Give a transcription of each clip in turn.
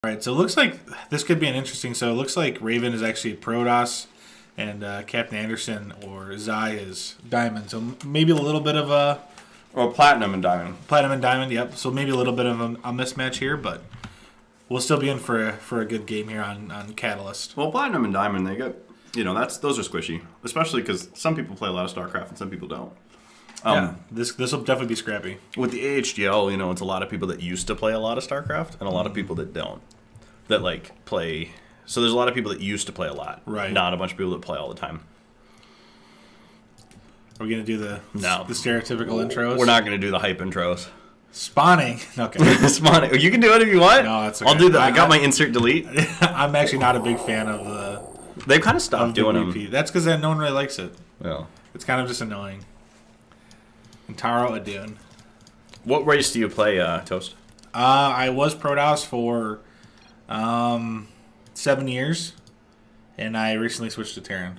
All right, so it looks like this could be an interesting. So it looks like Raven is actually Protoss, and Captain Anderson or Zai is Diamond. So maybe a little bit of a Platinum and Diamond. Platinum and Diamond, yep. So maybe a little bit of a mismatch here, but we'll still be in for a good game here on Catalyst. Well, Platinum and Diamond, they get those are squishy, especially because some people play a lot of StarCraft and some people don't. Yeah, this will definitely be scrappy. With the AHGL, it's a lot of people that used to play a lot of StarCraft and a lot of people that don't. That play. So there's a lot of people that used to play a lot. Right. Not a bunch of people that play all the time. Are we going to do the stereotypical intros? We're not going to do the hype intros. Spawning. Okay. Spawning. You can do it if you want. No, that's okay. I'll do that. I got my insert delete. I'm actually not a big fan of the... They've kind of stopped doing them. That's because no one really likes it. Yeah. It's kind of just annoying. Taro Adun. What race do you play, Toast? I was Protoss for 7 years, and I recently switched to Terran.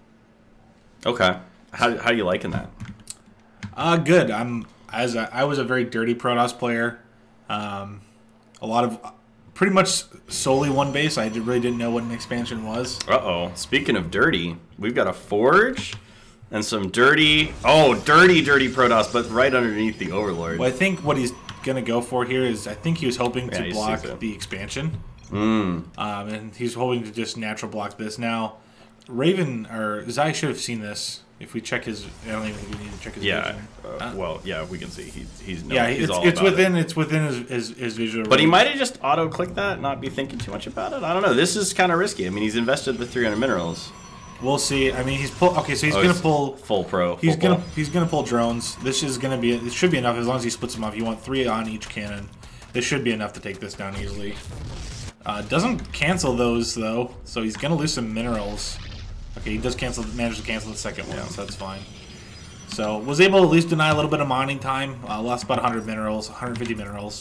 Okay. How you liking that? Good. I was a very dirty Protoss player. A lot of pretty much solely one base. I really didn't know what an expansion was. Uh-oh. Speaking of dirty, we've got a Forge and some dirty Protoss, but right underneath the Overlord. Well, I think what he's going to go for here is I think he was hoping to block the expansion. And he's hoping to just natural block this. Now, Raven, or Zai should have seen this. If we check his... I don't even think we need to check his vision. Well, yeah, we can see. He's it's within his visual. But he might have just auto-clicked that, not be thinking too much about it. I don't know. This is kind of risky. I mean, he's invested the 300 minerals. We'll see. I mean, he's pull. Okay, so he's gonna pull full pro. He's gonna pull drones. This is gonna be. It should be enough as long as he splits them off. You want 3 on each cannon. This should be enough to take this down easily. Doesn't cancel those though, so he's gonna lose some minerals. Okay, he does manage to cancel the second one, so that's fine. So was able to at least deny a little bit of mining time. Lost about 100 minerals, 150 minerals,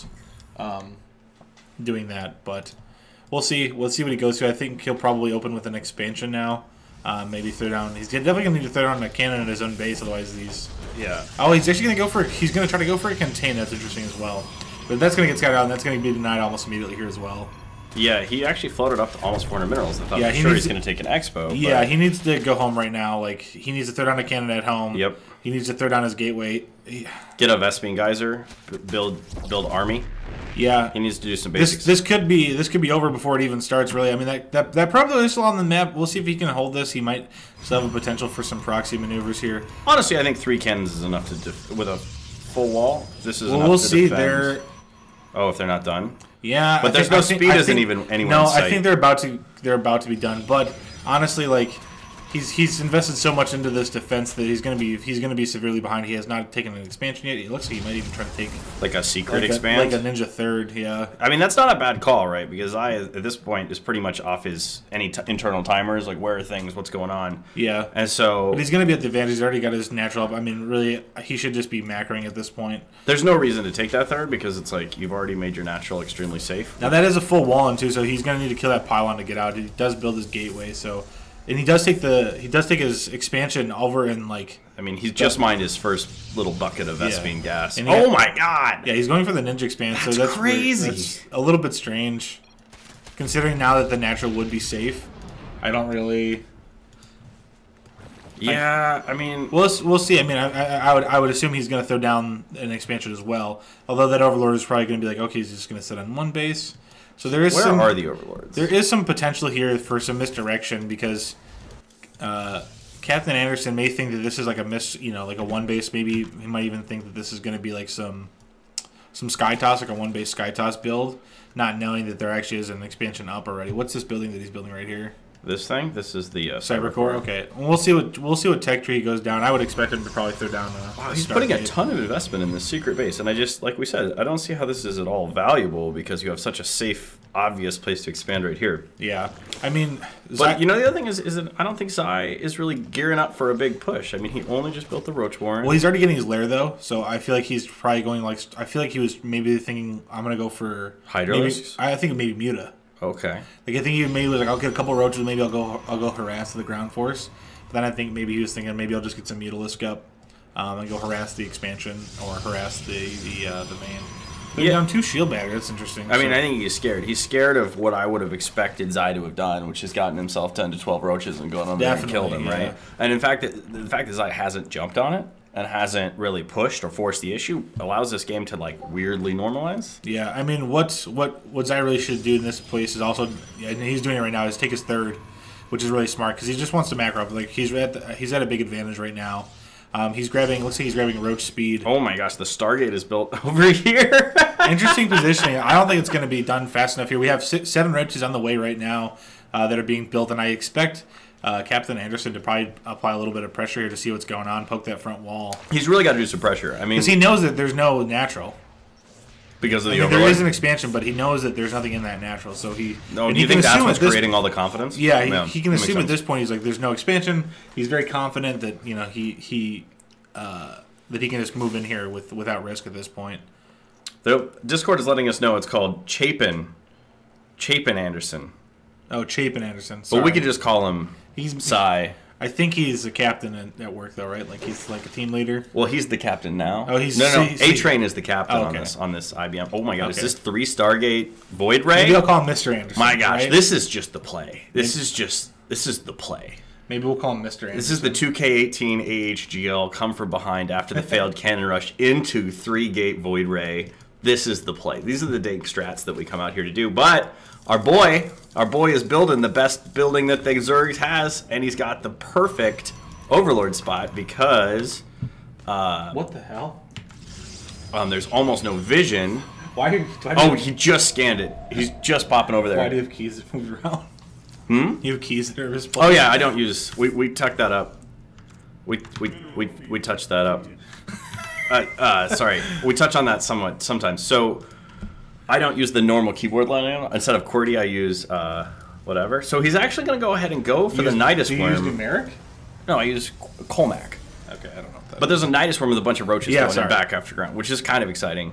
doing that. But we'll see. We'll see what he goes to. I think he'll probably open with an expansion now. Maybe throw down. He's definitely gonna need to throw down a cannon at his own base. Otherwise, these. Yeah. Oh, he's actually gonna go for. He's gonna try to go for a contain. That's interesting as well. But that's gonna get scouted out, and that's gonna be denied almost immediately here as well. Yeah, he actually floated up to almost 400 minerals. I thought he's going to take an expo. Yeah, he needs to go home right now. Like, he needs to throw down a cannon at home. Yep. He needs to throw down his gateway. Get a Vespene Geyser. Build army. Yeah. He needs to do some basics. This could be over before it even starts, really. I mean, that probably is still on the map. We'll see if he can hold this. He might still have a potential for some proxy maneuvers here. Honestly, I think 3 cannons is enough to with a full wall. This is enough we'll to see. Defend. Oh, if they're not done. Yeah, but there's no speed isn't even anyone's No, sight. I think they're about to be done. But honestly, like he's invested so much into this defense that he's gonna be severely behind. He has not taken an expansion yet. It looks like he might even try to take like a secret expand, like a ninja third. Yeah, I mean that's not a bad call, right? Because at this point is pretty much off his internal timers, like where are things, what's going on. Yeah, and so but he's gonna be at the advantage. He's already got his natural up. I mean, really, he should just be macroing at this point. There's no reason to take that third because it's like you've already made your natural extremely safe. Now that is a full wall in too, so he's gonna need to kill that pylon to get out. He does build his gateway, so. And he does take his expansion over and like. I mean, he's just mined his first little bucket of Vespene gas. And oh my god! Yeah, he's going for the ninja expansion. That's crazy. That's a little bit strange, considering now that the natural would be safe. I don't really. Yeah, I mean, we'll see. I mean, I would assume he's going to throw down an expansion as well. Although that Overlord is probably going to be like, okay, he's just going to sit on one base. So there is Where are the Overlords? There is some potential here for some misdirection because Captain Anderson may think that this is like like a one base. Maybe he might even think that this is going to be like some sky toss, like a one base sky toss build, not knowing that there actually is an expansion up already. What's this building that he's building right here? This thing? This is the Cybercore. Okay, we'll see what tech tree goes down. I would expect him to probably throw down. Wow, he's putting a ton of investment in this secret base, and I just like we said, I don't see how this is at all valuable because you have such a safe, obvious place to expand right here. Yeah, I mean, but the other thing is that I don't think Zai is really gearing up for a big push. I mean, he only just built the Roach Warren. Well, he's already getting his lair though, so I feel like he's probably going like. I feel like he was maybe thinking I'm gonna go for Hydros. I think maybe Muta. Okay. Like I think he maybe was like, I'll get a couple roaches, maybe I'll go harass the ground force. But then I think maybe he was thinking maybe I'll just get some Mutalisk up, and go harass the expansion or harass the main. Putting down 2 shield baggers. That's interesting. I mean, I think he's scared. He's scared of what I would have expected Zai to have done, which has gotten himself 10 to 12 roaches and gone on there and killed him, right? And in fact, the fact that Zai hasn't jumped on it and hasn't really pushed or forced the issue allows this game to like weirdly normalize. Yeah, I mean, what Zai really should do in this place is also, and he's doing it right now, is take his third, which is really smart because he just wants to macro up. Like he's at a big advantage right now. He's grabbing. Looks like he's grabbing roach speed. Oh my gosh, the Stargate is built over here. Interesting positioning. I don't think it's going to be done fast enough here. We have 7 roaches on the way right now that are being built, and I expect Captain Anderson to probably apply a little bit of pressure here to see what's going on, poke that front wall. He's really got to do some pressure. I mean, because he knows that there's no natural. Because of the overlord. There is an expansion, but he knows that there's nothing in that natural. So he. No, do you think that's what's creating all the confidence? Yeah, he can assume at this point he's like, there's no expansion. He's very confident that that he can just move in here without risk at this point. The Discord is letting us know it's called Chapin Anderson. Oh, Chapin Anderson. Sorry. But we could just call him Psy. I think he's a captain at work, though, right? Like he's like a team leader. Well, he's the captain now. Oh, he's no. A-Train is the captain on this IBM. Oh my God, is this 3 Stargate Void Ray? Maybe I'll call him Mr. Anderson. My gosh, right? this is just the play. This is the play. Maybe we'll call him Mr. Anderson. This is the 2K18 AHGL come from behind after the failed cannon rush into 3-gate Void Ray. This is the play. These are the dank strats that we come out here to do. But our boy is building the best building that the Zerg has, and he's got the perfect Overlord spot because what the hell? There's almost no vision. Why he just scanned it. He's just popping over there. Why do you have keys that move around? You have keys that are visible. Oh yeah, I don't use. We tucked that up. We touched that up. Sorry, we touch on that sometimes. So I don't use the normal keyboard line. Instead of QWERTY, I use whatever. So he's actually going to go ahead and go for the Nidus Worm. Do you use numeric? No, I use Colmac. Okay, I don't know. But there's a Nidus Worm with a bunch of roaches going in back after ground, which is kind of exciting.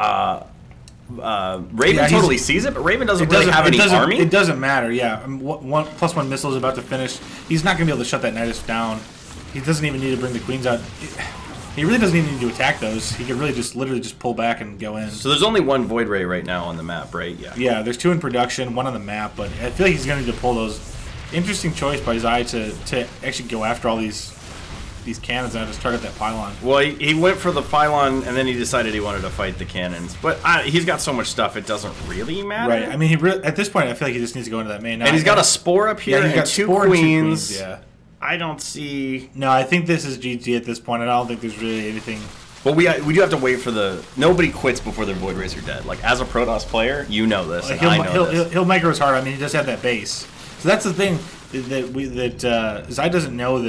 Raven totally sees it, but Raven doesn't really have any army. It doesn't matter, yeah. 1+1 missile is about to finish. He's not going to be able to shut that Nidus down. He doesn't even need to bring the queens out. He really doesn't even need to attack those. He could really literally just pull back and go in. So there's only 1 Void Ray right now on the map, right? Yeah. Yeah, there's 2 in production, 1 on the map, but I feel like he's going to need to pull those. Interesting choice by Zai to actually go after all these cannons and just target that pylon. Well, he went for the pylon, and then he decided he wanted to fight the cannons. But he's got so much stuff, it doesn't really matter. Right. I mean, at this point, I feel like he just needs to go into that main. And he's got a Spore up here and 2 queens. Yeah. I don't see... No, I think this is GG at this point, and I don't think there's really anything... But we do have to wait for the... Nobody quits before their Void Rays are dead. Like, as a Protoss player, you know this, and I know this. He'll micro his hard. I mean, he does have that base. So that's the thing that Zai doesn't know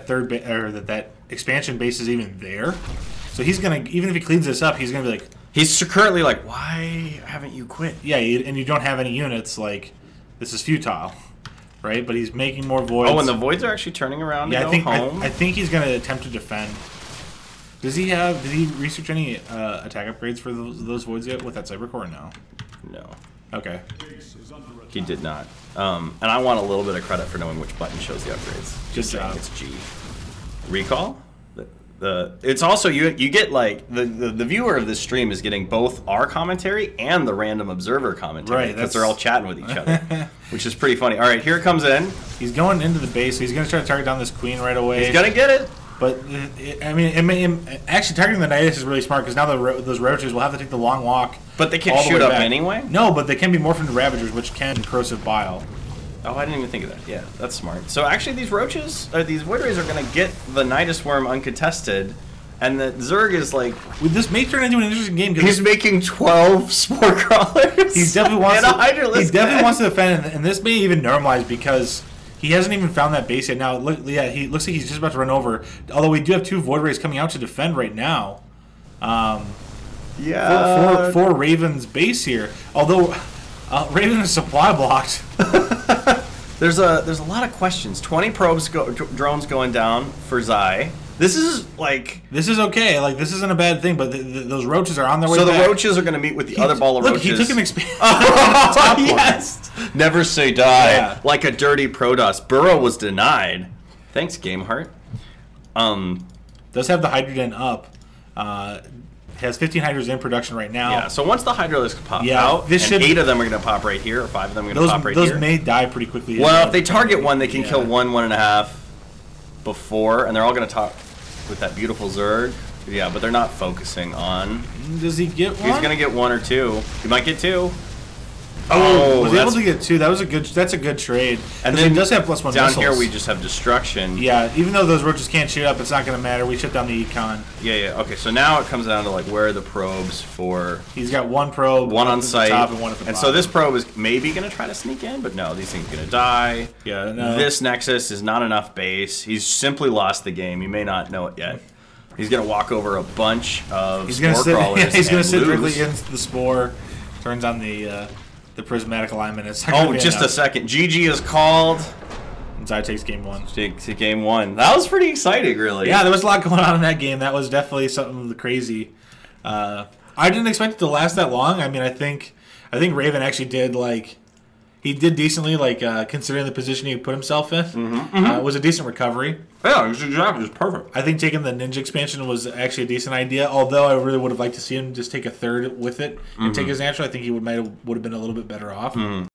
that expansion base is even there. So he's gonna, even if he cleans this up, he's gonna be like... He's currently like, why haven't you quit? Yeah, and you don't have any units, like, this is futile. Right, but he's making more voids. Oh, and the voids are actually turning around to go home? I think he's going to attempt to defend. Did he research any attack upgrades for those voids yet with that Cybercore? No. No. Okay. He did not. And I want a little bit of credit for knowing which button shows the upgrades. Just saying it's G. Recall? It's also you get like the viewer of this stream is getting both our commentary and the random observer commentary, right? Because they're all chatting with each other, which is pretty funny. All right, here it comes in. He's going into the base. So he's going to try to target down this queen right away. He's going to get it. But I mean, actually targeting the Nidus is really smart because now those roaches will have to take the long walk. But they can't shoot up anyway. No, but they can be morphed into Ravagers, which can corrosive bile. Oh, I didn't even think of that. Yeah, that's smart. So actually, these roaches, these Void Rays are going to get the Nidus Worm uncontested, and the Zerg is like... This may turn into an interesting game. He's making 12 Spore Crawlers. He definitely wants to defend, and this may even normalize because he hasn't even found that base yet. Now, he looks like he's just about to run over. Although we do have 2 Void Rays coming out to defend right now. Yeah. For Raven's base here. Although Raven is supply blocked. There's a lot of questions. 20 drones going down for Zai. This is okay. Like, this isn't a bad thing, but those roaches are on their way back. So the roaches are going to meet with the other ball of roaches. He took an expansion. Yes. Never say die. Yeah. Like a dirty Protoss. Burrow was denied. Thanks, Gameheart. Does have the hydrogen up. has 15 hydras in production right now. Yeah, so once the Hydralisks pop Yeah, out, this and should- 8 of them are going to pop right here, or 5 of them are going to pop right here. Those may die pretty quickly. Well, if they target one, they can Yeah. kill 1, 1.5 before, and they're all going to talk with that beautiful Zerg. Yeah, but they're not focusing on. Does he get one? He's going to get 1 or 2. He might get 2. Was able that's- to get 2. That's a good trade. And 'Cause then he does have +1 down missiles. here we just have destruction. Yeah, even though those roaches can't shoot up, it's not going to matter. We shut down the econ. Yeah. Okay, so now it comes down to like where are the probes for He's got 1 probe, one on at the site, top and 1 at the and bottom. so this probe is maybe going to try to sneak in, but no, these things are going to die. Yeah, no. This Nexus is not enough base. He's simply lost the game. You may not know it yet. He's going to walk over a bunch of spore crawlers. He's going to and sit lose. directly into the spore. Turns on the prismatic alignment. It's not Oh, gonna be just a enough. second. GG is called. And Zai takes game 1. To game 1. That was pretty exciting, really. Yeah, there was a lot going on in that game. That was definitely something crazy. I didn't expect it to last that long. I mean, I think Raven actually did he did decently, considering the position he put himself in. It was a decent recovery. Yeah, exactly. It's perfect. I think taking the ninja expansion was actually a decent idea. Although I really would have liked to see him just take a third with it and take his natural. I think he would have been a little bit better off.